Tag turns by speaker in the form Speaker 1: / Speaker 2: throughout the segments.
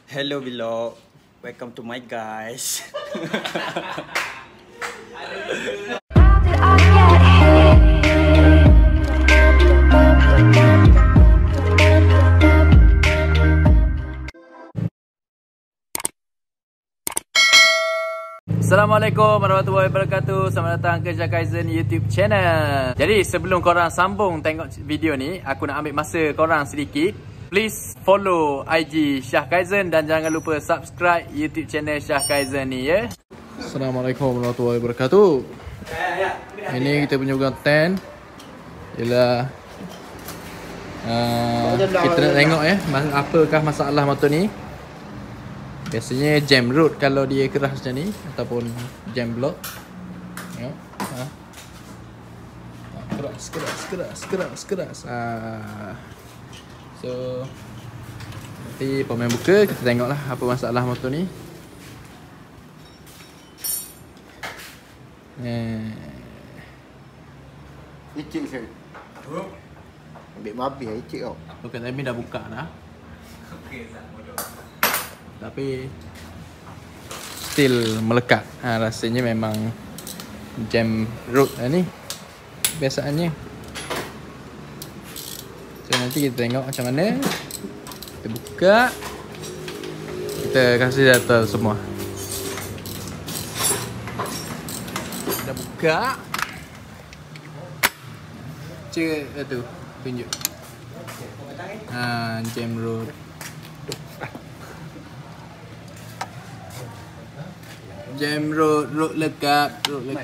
Speaker 1: Hello vlog, welcome to my guys.
Speaker 2: Assalamualaikum warahmatullahi wabarakatuh. Selamat datang ke Shah Kaizen YouTube channel. Jadi sebelum korang sambung tengok video ni, aku nak ambil masa korang sedikit. Please follow IG Shah Kaizen dan jangan lupa subscribe YouTube channel Shah Kaizen ni ya. Assalamualaikum warahmatullahi wabarakatuh. Ini kita punya konten ialah kita nak tengok apakah masalah motor ni. Biasanya jam root kalau dia keras macam ni, ataupun jam block. Tengok. Keras. So nanti pemain buka, kita tengoklah apa masalah motor ni.
Speaker 3: Icik saya. Ambil babi lah icik kau.
Speaker 2: Bukan, tapi dah buka dah. Tapi still melekat. Rasanya memang jam root lah ni biasaannya. So nanti kita tengok macam mana. Kita buka, kita kasih data semua. Dah buka. Cek tu, tunjuk. Jam root. Jam root lekat.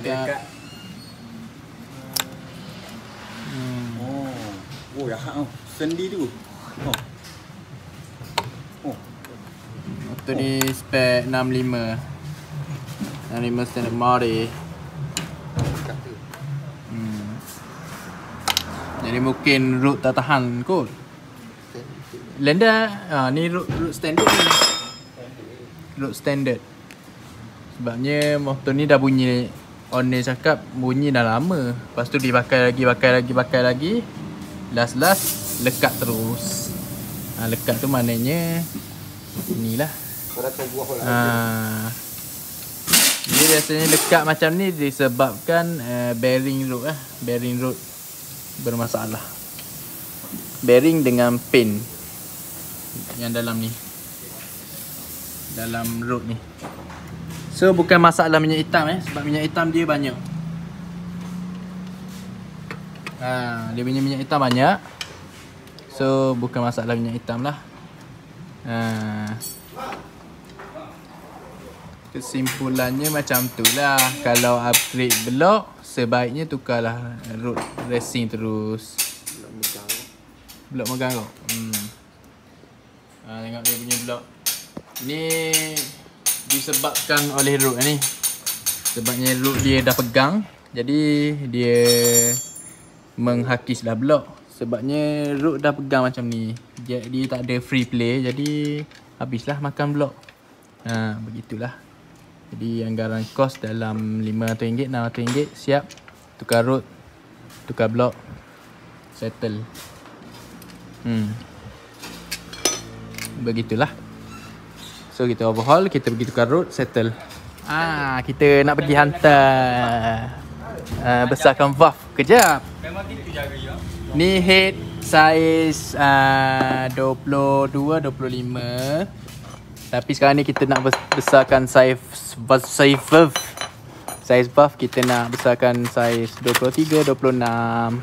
Speaker 1: Oh ya, sendi tu.
Speaker 2: Motor ni spek 65 standard Mari. Jadi mungkin root tak tahan kot. Lenda ni root standard ni. Root standard. Sebabnya motor ni dah bunyi, owner cakap bunyi dah lama. Lepas tu dipakai lagi. Last lekat terus. Lekat tu maknanya inilah. Dia biasanya lekat macam ni disebabkan bearing root bearing root bermasalah. Bearing dengan pin yang dalam ni, dalam root ni. So bukan masalah minyak hitam sebab minyak hitam dia banyak. Dia punya minyak hitam banyak. So bukan masalah minyak hitam lah. Kesimpulannya macam tu lah. Kalau upgrade block, sebaiknya tukarlah root racing terus. Blok megang kau. Tengok dia punya blok. Ni disebabkan oleh root ni. Sebabnya root dia dah pegang, jadi dia menghakislah blok. Sebabnya root dah pegang macam ni, dia tak ada free play, jadi habislah makan blok. Begitulah. Jadi anggaran kos dalam RM500, RM600 siap. Tukar root, tukar blok, settle. Begitulah. So kita overhaul, kita pergi tukar root, settle. Kita nak pergi hantar besarkan valve. Kejap. Ni head saiz 22, 25. Tapi sekarang ni kita nak besarkan saiz valve. Saiz valve kita nak besarkan saiz 23, 26.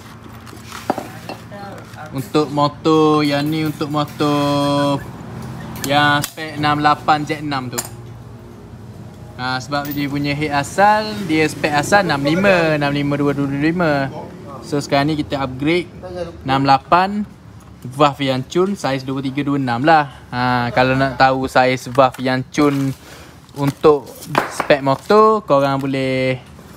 Speaker 2: Untuk motor yang ni, untuk motor yang spek 68 Z6 tu. Sebab dia punya head asal, dia spek asal 65 225. So sekarang ni kita upgrade 68 valve yang cun saiz 23 26 lah. Kalau nak tahu saiz valve yang cun untuk spek motor, korang boleh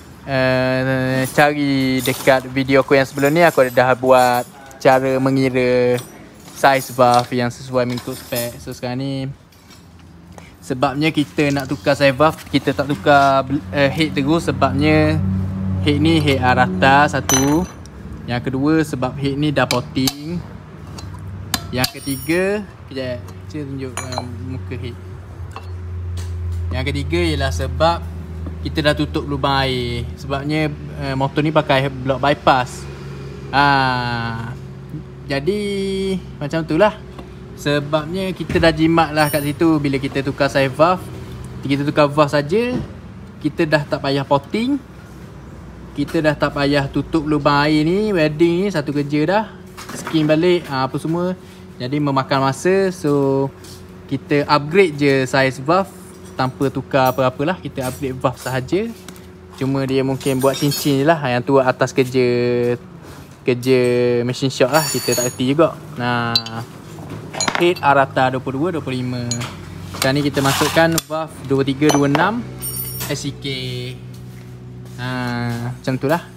Speaker 2: cari dekat video aku yang sebelum ni. Aku dah buat cara mengira saiz valve yang sesuai mengikut spek. So sekarang ni sebabnya kita nak tukar saiz valve, kita tak tukar head terus. Sebabnya head ni head rata satu. Yang kedua sebab head ni dah potting. Yang ketiga Kejap. Cik tunjuk muka head. Yang ketiga ialah sebab kita dah tutup lubang air. Sebabnya motor ni pakai block bypass. Jadi macam tu lah. Sebabnya kita dah jimat lah kat situ. Bila kita tukar side valve, kita tukar valve saja, kita dah tak payah potting, kita dah tak payah tutup lubang air ni. Welding ni satu kerja dah. Skin balik apa semua. Jadi memakan masa. So kita upgrade je size valve tanpa tukar apa-apalah. Kita upgrade valve sahaja. Cuma dia mungkin buat cincin je lah. Yang tu atas kerja machine shop lah. Kita tak erti juga. Nah, head Arata 22, 25. Sekarang ni kita masukkan valve 23, 26 SEK. Macam tu lah.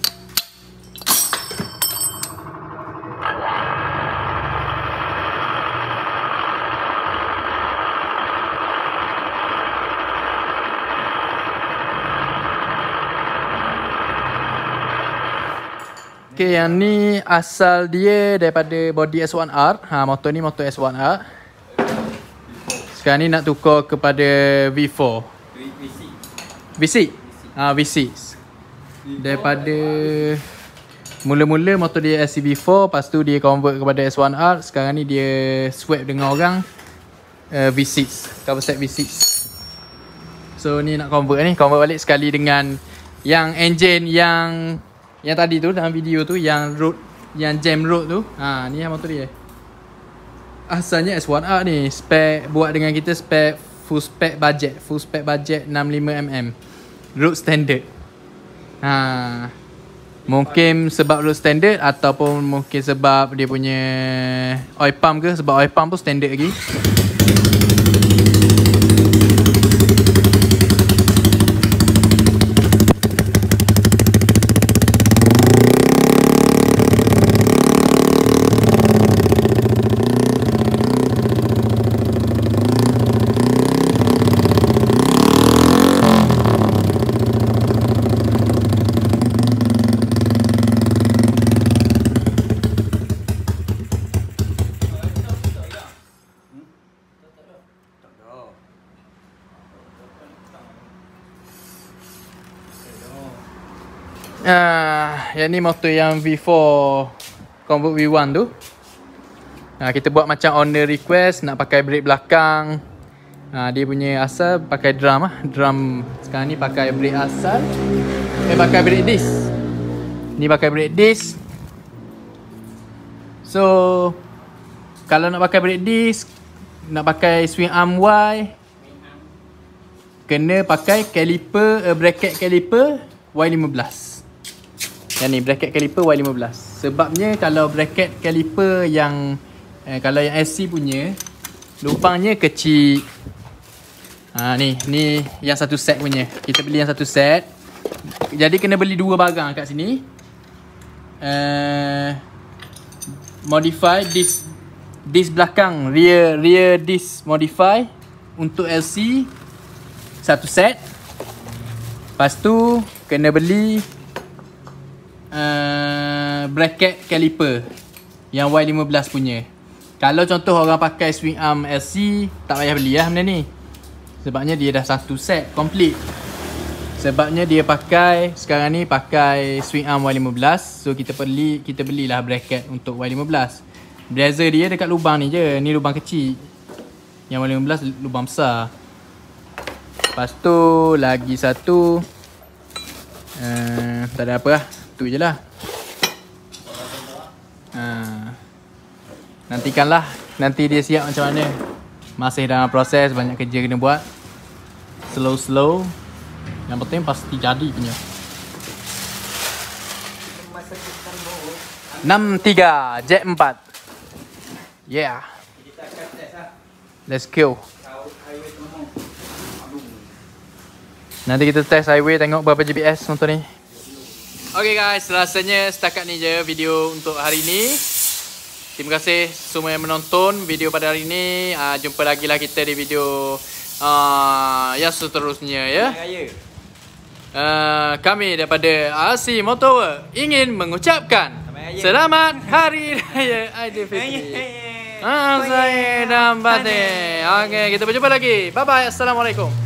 Speaker 2: Okay, yang ni asal dia daripada body S1R. Motor ni motor S1R. Sekarang ni nak tukar kepada V4. V6. V6. Daripada mula-mula motor dia SCV4, lepas tu dia convert kepada S1R. Sekarang ni dia swap dengan orang V6, cover set V6. So ni nak convert balik sekali dengan yang engine yang tadi tu dalam video tu, yang road, yang jam road tu. Ni yang motor dia. Asalnya S1R ni, spec buat dengan kita spec full spec budget 65mm road standard. Mungkin sebab road standard ataupun mungkin sebab dia punya oil pump ke, sebab oil pump pun standard lagi. Yang ni motor yang V4 convert V1 tu. Kita buat macam owner request nak pakai brake belakang. Dia punya asal pakai drum drum. Sekarang ni pakai brake asal. Pakai brake disc. Ni pakai brake disc. So kalau nak pakai brake disc, nak pakai swing arm Y, kena pakai caliper, bracket caliper Y15. Yang ni bracket caliper Y15. Sebabnya kalau bracket caliper yang kalau yang SC punya, lubangnya kecil. Ni yang satu set punya. Kita beli yang satu set. Jadi kena beli dua barang kat sini. Modify disc belakang, rear disc modify untuk LC satu set. Lepas tu kena beli bracket caliper yang Y15 punya. Kalau contoh orang pakai swing arm LC, tak payah beli lah benda ni. Sebabnya dia dah satu set complete. Sebabnya dia pakai, sekarang ni pakai swing arm Y15. So kita belilah bracket untuk Y15. Blazer dia dekat lubang ni je. Ni lubang kecil. Yang Y15 lubang besar. Lepas tu lagi satu, tak ada apa lah. Tu je lah. Nantikanlah. Nanti dia siap macam mana. Masih dalam proses, banyak kerja kena buat. Slow. Yang penting pasti jadi punya. 63 Jet 4. Yeah. Let's go. Nanti kita test highway, tengok berapa GPS motor ni. Okay guys, rasanya setakat ni je video untuk hari ni. Terima kasih semua yang menonton video pada hari ni. Jumpa lagi lah kita di video yang seterusnya ya. Kami daripada RC Motorworks ingin mengucapkan Selamat Hari Raya Aidilfitri. Zahir dan batin. Okey, kita berjumpa lagi. Bye bye. Assalamualaikum.